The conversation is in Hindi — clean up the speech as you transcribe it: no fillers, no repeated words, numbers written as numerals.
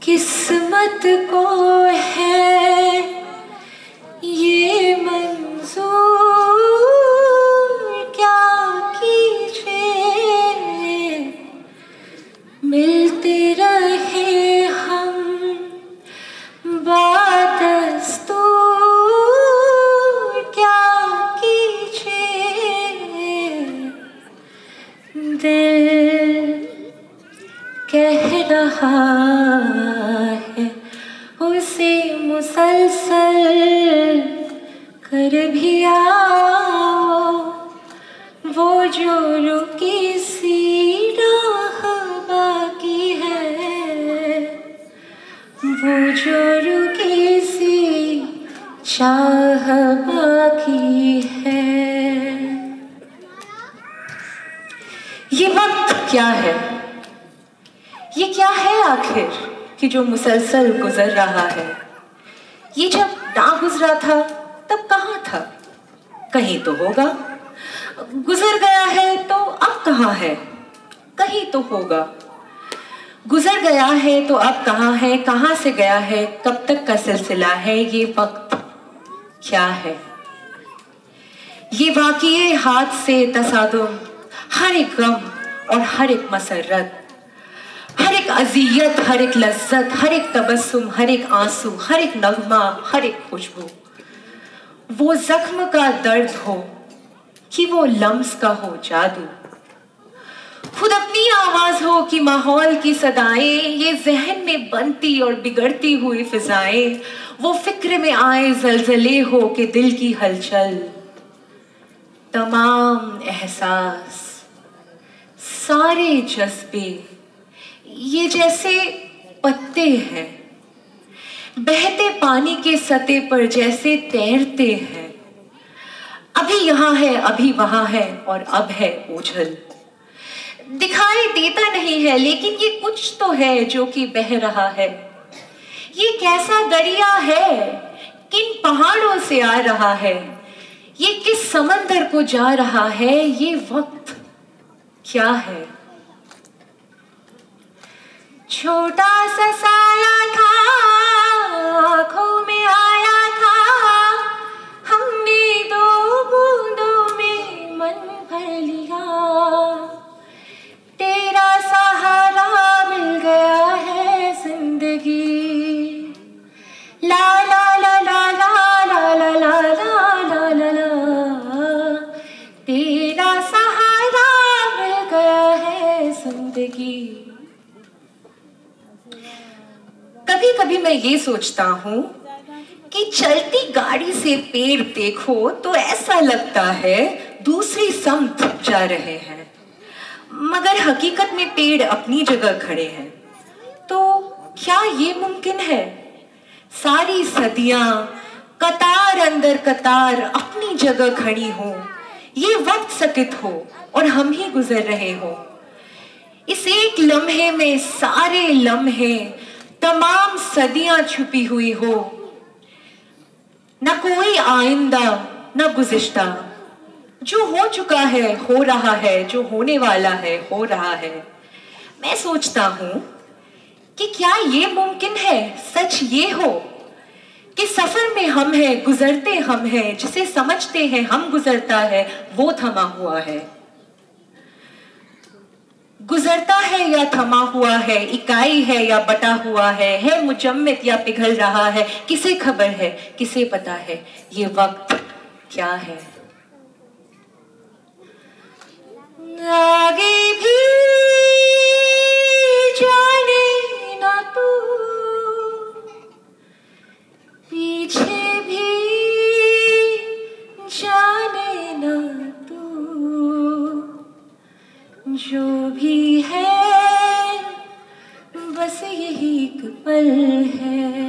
किस्मत को है ये मंजूर, क्या कीजिए मिलते रहे हम बादस्तूर, क्या कीजिए दिल कह रहा है उसे मुसलसल कर भी आओ, वो जो रुकी सी राह बाकी है, वो जो रुकी सी चाह बाकी है। ये वक्त क्या है, ये क्या है आखिर कि जो मुसलसल गुजर रहा है। ये जब ना गुजरा था तब कहाँ था, कहीं तो होगा। गुजर गया है तो अब कहाँ है, कहीं तो होगा। गुजर गया है तो अब कहाँ है, कहाँ से गया है, कब तक का सिलसिला है। ये वक्त क्या है, ये वाक़िए हाथ से तसादुम, हर एक गम और हर एक मसरत, हर एक अज़ियत, हर एक लज्जत, हर एक तबस्सुम, हर एक आंसू, हर एक नगमा, हर एक खुशबू, वो जख्म का दर्द हो कि वो लम्स का हो जादू, खुद अपनी आवाज हो कि माहौल की सदाएं, ये जहन में बनती और बिगड़ती हुई फिजाएं, वो फिक्र में आए जलजले हो कि दिल की हलचल, तमाम एहसास, सारे जज्बे ये जैसे पत्ते हैं, बहते पानी के सतह पर जैसे तैरते हैं। अभी यहाँ है, अभी वहां है और अब है ओझल। दिखाई देता नहीं है लेकिन ये कुछ तो है जो कि बह रहा है। ये कैसा दरिया है, किन पहाड़ों से आ रहा है, ये किस समंदर को जा रहा है। ये वक्त क्या है, छोटा सा साया था, आँखों में आया था, हमने दो बूंदों में मन भर लिया, तेरा सहारा मिल गया है जिंदगी। ला ला ला ला ला ला ला ला ला ला ला ला, तेरा सहारा मिल गया है जिंदगी। कभी कभी मैं ये सोचता हूँ कि चलती गाड़ी से पेड़ देखो तो ऐसा लगता है दूसरी समत जा रहे हैं, मगर हकीकत में पेड़ अपनी जगह खड़े हैं। तो क्या ये मुमकिन है सारी सदियां कतार अंदर कतार अपनी जगह खड़ी हो, ये वक्त सकित हो और हम ही गुजर रहे हो। इस एक लम्हे में सारे लम्हे, तमाम सदियां छुपी हुई हो, न कोई आइंदा न गुज़िश्ता। जो हो चुका है हो रहा है, जो होने वाला है हो रहा है। मैं सोचता हूं कि क्या ये मुमकिन है, सच ये हो कि सफर में हम हैं, गुजरते हम हैं, जिसे समझते हैं हम गुजरता है, वो थमा हुआ है। गुजरता है या थमा हुआ है, इकाई है या बटा हुआ है मुजम्मिद या पिघल रहा है, किसे खबर है, किसे पता है ये वक्त क्या है। आगे भी जाने ना तू, पीछे भी जाने ना तू, जो भी है बस यही एक पल है।